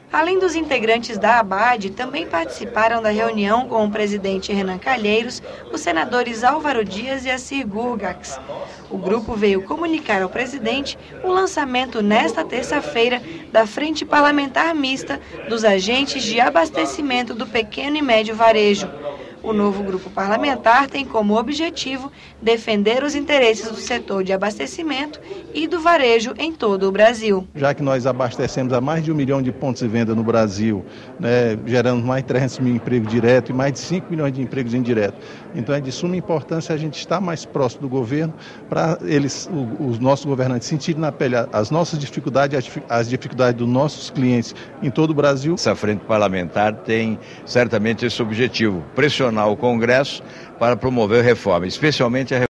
Além dos integrantes da ABAD, também participaram da reunião com o presidente Renan Calheiros, os senadores Álvaro Dias e Assir Gurgax. O grupo veio comunicar ao presidente o lançamento nesta terça-feira da Frente Parlamentar Mista dos Agentes de Abastecimento do Pequeno e Médio Varejo. O novo grupo parlamentar tem como objetivo defender os interesses do setor de abastecimento e do varejo em todo o Brasil. Já que nós abastecemos a mais de 1 milhão de pontos de venda no Brasil, né, gerando mais de 300 mil empregos diretos e mais de 5 milhões de empregos indiretos. Então é de suma importância a gente estar mais próximo do governo para os nossos governantes sentirem na pele as nossas dificuldades, as dificuldades dos nossos clientes em todo o Brasil. Essa frente parlamentar tem certamente esse objetivo, pressionar o Congresso para promover reforma, especialmente a